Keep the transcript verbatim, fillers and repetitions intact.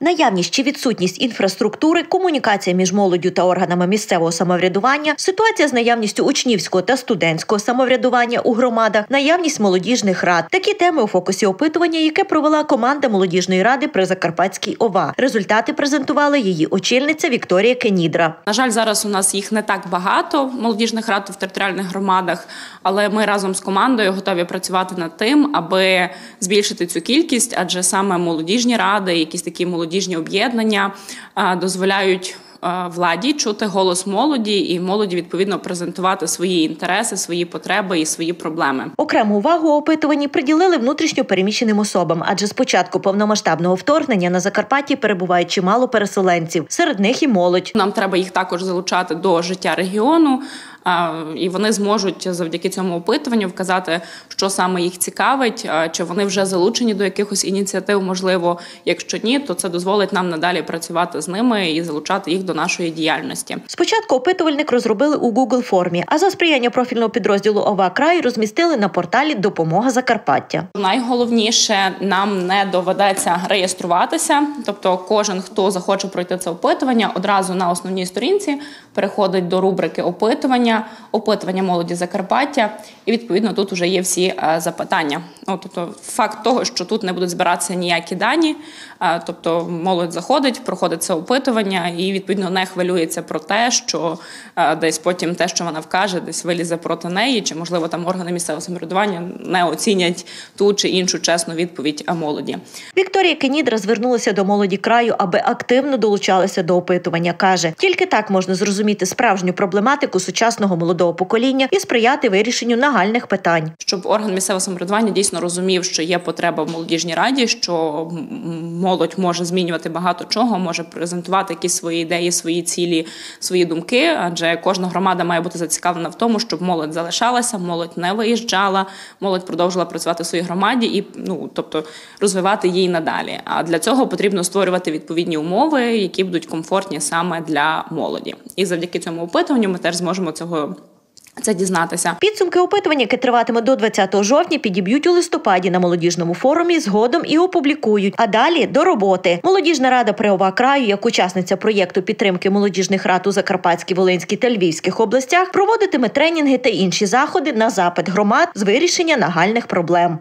Наявність чи відсутність інфраструктури, комунікація між молоддю та органами місцевого самоврядування, ситуація з наявністю учнівського та студентського самоврядування у громадах, наявність молодіжних рад. Такі теми у фокусі опитування, яке провела команда молодіжної ради при Закарпатській ОВА. Результати презентувала її очільниця Вікторія Кенідра. На жаль, зараз у нас їх не так багато, молодіжних рад в територіальних громадах, але ми разом з командою готові працювати над тим, аби збільшити цю кількість, адже саме молодіжні ради, якісь такі молодіжні об'єднання дозволяють владі чути голос молоді і молоді, відповідно, презентувати свої інтереси, свої потреби і свої проблеми. Окрему увагу у опитуванні приділили внутрішньо переміщеним особам, адже з початку повномасштабного вторгнення на Закарпатті перебуває чимало переселенців. Серед них і молодь. Нам треба їх також залучати до життя регіону, і вони зможуть завдяки цьому опитуванню вказати, що саме їх цікавить, чи вони вже залучені до якихось ініціатив, можливо. Якщо ні, то це дозволить нам надалі працювати з ними і залучати їх до нашої діяльності. Спочатку опитувальник розробили у Google формі, а за сприяння профільного підрозділу ОВА «Край» розмістили на порталі «Допомога Закарпаття». Найголовніше, нам не доведеться реєструватися, тобто кожен, хто захоче пройти це опитування, одразу на основній сторінці переходить до рубрики «Опитування», опитування молоді Закарпаття, і відповідно тут вже є всі запитання. Ну, тобто факт того, що тут не будуть збиратися ніякі дані, тобто молодь заходить, проходить це опитування і відповідно не хвилюється про те, що десь потім те, що вона вкаже, десь вилізе проти неї, чи можливо там органи місцевого самоврядування не оцінять ту чи іншу чесну відповідь молоді. Вікторія Кенідра звернулася до молоді краю, аби активно долучалися до опитування. Каже, тільки так можна зрозуміти справжню проблематику сучасного молодого покоління і сприяти вирішенню нагальних питань. Щоб орган місцевого самоврядування дійсно розумів, що є потреба в молодіжній раді, що молодь може змінювати багато чого, може презентувати якісь свої ідеї, свої цілі, свої думки, адже кожна громада має бути зацікавлена в тому, щоб молодь залишалася, молодь не виїжджала, молодь продовжила працювати в своїй громаді і, ну, тобто, розвивати її надалі. А для цього потрібно створювати відповідні умови, які будуть комфортні саме для молоді. І завдяки цьому опитуванню ми теж зможемо цього це дізнатися. Підсумки опитування, яке триватиме до двадцятого жовтня, підіб'ють у листопаді на молодіжному форумі, згодом і опублікують. А далі до роботи. Молодіжна рада при ОВА краю, як учасниця проєкту підтримки молодіжних рад у Закарпатській, Волинській та Львівських областях, проводитиме тренінги та інші заходи на запит громад з вирішення нагальних проблем.